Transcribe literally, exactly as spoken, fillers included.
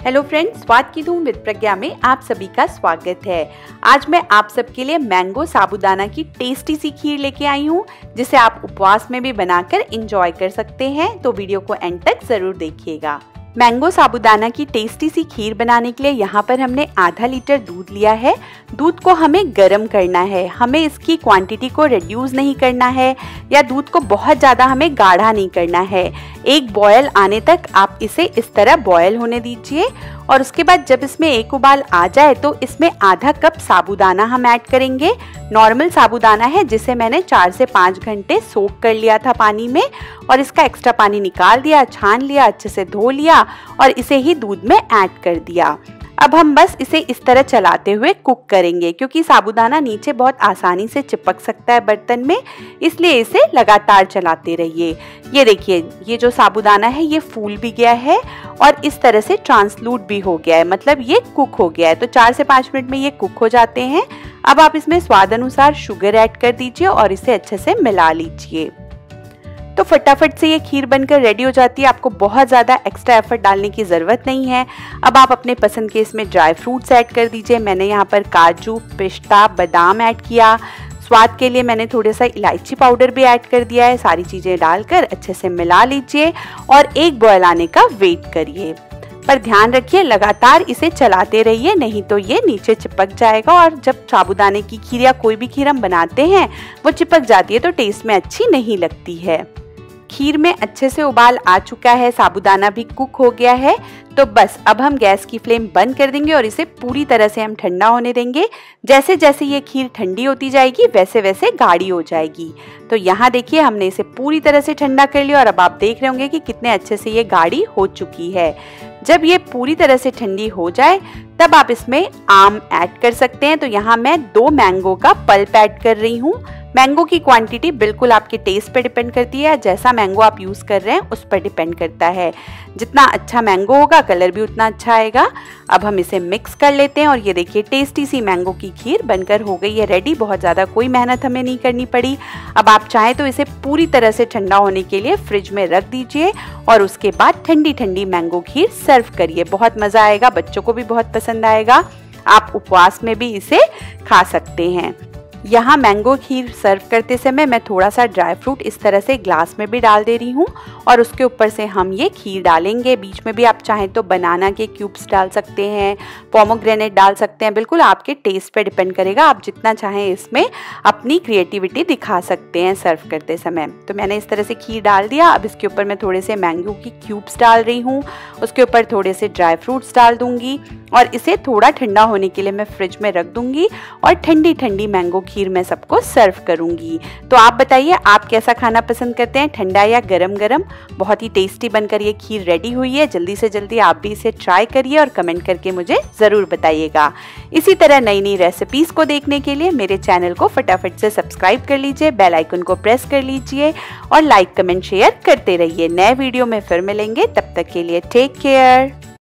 Hello friends, स्वाद की धूम विद प्रज्ञा में आप सभी का स्वागत है। आज मैं आप सबके लिए मैंगो साबूदाना की टेस्टी सी खीर लेके आई हूँ, जिसे आप उपवास में भी बनाकर एंजॉय कर सकते हैं। तो वीडियो को एंड तक जरूर देखिएगा। मैंगो साबूदाना की टेस्टी सी खीर बनाने के लिए यहाँ पर हमने आधा लीटर दूध लिया है। दूध को हमें गर्म करना है, हमें इसकी क्वांटिटी को रिड्यूस नहीं करना है या दूध को बहुत ज़्यादा हमें गाढ़ा नहीं करना है। एक बॉयल आने तक आप इसे इस तरह बॉयल होने दीजिए और उसके बाद जब इसमें एक उबाल आ जाए तो इसमें आधा कप साबूदाना हम ऐड करेंगे। नॉर्मल साबूदाना है जिसे मैंने चार से पाँच घंटे सोक कर लिया था पानी में और इसका एक्स्ट्रा पानी निकाल दिया, छान लिया, अच्छे से धो लिया और इसे ही दूध में ऐड कर दिया। अब हम बस इसे इस तरह चलाते हुए कुक करेंगे, क्योंकि साबूदाना नीचे बहुत आसानी से चिपक सकता है बर्तन में, इसलिए इसे लगातार चलाते रहिए। ये देखिए, ये जो साबूदाना है ये फूल भी गया है और इस तरह से ट्रांसलूट भी हो गया है, मतलब ये कुक हो गया है। तो चार से पाँच मिनट में ये कुक हो जाते हैं। अब आप इसमें स्वाद अनुसार शुगर ऐड कर दीजिए और इसे अच्छे से मिला लीजिए। तो फटाफट से ये खीर बनकर रेडी हो जाती है। आपको बहुत ज़्यादा एक्स्ट्रा एफर्ट डालने की ज़रूरत नहीं है। अब आप अपने पसंद के इसमें ड्राई फ्रूट्स ऐड कर दीजिए। मैंने यहाँ पर काजू, पिस्ता, बादाम ऐड किया। स्वाद के लिए मैंने थोड़ा सा इलायची पाउडर भी ऐड कर दिया है। सारी चीज़ें डालकर अच्छे से मिला लीजिए और एक बॉयल आने का वेट करिए। पर ध्यान रखिए, लगातार इसे चलाते रहिए, नहीं तो ये नीचे चिपक जाएगा और जब साबूदाने की खीर या कोई भी खीर हम बनाते हैं वो चिपक जाती है तो टेस्ट में अच्छी नहीं लगती है। खीर में अच्छे से उबाल आ चुका है, साबूदाना भी कुक हो गया है। तो बस अब हम गैस की फ्लेम बंद कर देंगे और इसे पूरी तरह से हम ठंडा होने देंगे। जैसे जैसे ये खीर ठंडी होती जाएगी वैसे वैसे गाढ़ी हो जाएगी। तो यहाँ देखिए, हमने इसे पूरी तरह से ठंडा कर लिया और अब आप देख रहे होंगे कि कितने अच्छे से ये गाढ़ी हो चुकी है। जब ये पूरी तरह से ठंडी हो जाए तब आप इसमें आम ऐड कर सकते हैं। तो यहाँ मैं दो मैंगो का पल्प ऐड कर रही हूँ। मैंगो की क्वांटिटी बिल्कुल आपके टेस्ट पे डिपेंड करती है, जैसा मैंगो आप यूज़ कर रहे हैं उस पर डिपेंड करता है। जितना अच्छा मैंगो होगा कलर भी उतना अच्छा आएगा। अब हम इसे मिक्स कर लेते हैं और ये देखिए, टेस्टी सी मैंगो की खीर बनकर हो गई है रेडी। बहुत ज़्यादा कोई मेहनत हमें नहीं करनी पड़ी। अब आप चाहें तो इसे पूरी तरह से ठंडा होने के लिए फ्रिज में रख दीजिए और उसके बाद ठंडी ठंडी मैंगो खीर सर्व करिए। बहुत मज़ा आएगा, बच्चों को भी बहुत पसंद आएगा। आप उपवास में भी इसे खा सकते हैं। यहाँ मैंगो खीर सर्व करते समय मैं थोड़ा सा ड्राई फ्रूट इस तरह से ग्लास में भी डाल दे रही हूँ और उसके ऊपर से हम ये खीर डालेंगे। बीच में भी आप चाहें तो बनाना के क्यूब्स डाल सकते हैं, पोमोग्रेनेट डाल सकते हैं, बिल्कुल आपके टेस्ट पे डिपेंड करेगा। आप जितना चाहें इसमें अपनी क्रिएटिविटी दिखा सकते हैं सर्व करते समय। तो मैंने इस तरह से खीर डाल दिया। अब इसके ऊपर मैं थोड़े से मैंगो की क्यूब्स डाल रही हूँ, उसके ऊपर थोड़े से ड्राई फ्रूट्स डाल दूंगी और इसे थोड़ा ठंडा होने के लिए मैं फ्रिज में रख दूंगी और ठंडी ठंडी मैंगो खीर मैं सबको सर्व करूंगी। तो आप बताइए, आप कैसा खाना पसंद करते हैं, ठंडा या गरम गरम? बहुत ही टेस्टी बनकर ये खीर रेडी हुई है। जल्दी से जल्दी आप भी इसे ट्राई करिए और कमेंट करके मुझे ज़रूर बताइएगा। इसी तरह नई नई रेसिपीज़ को देखने के लिए मेरे चैनल को फटाफट से सब्सक्राइब कर लीजिए, बेल आइकन को प्रेस कर लीजिए और लाइक कमेंट शेयर करते रहिए। नए वीडियो में फिर मिलेंगे, तब तक के लिए टेक केयर।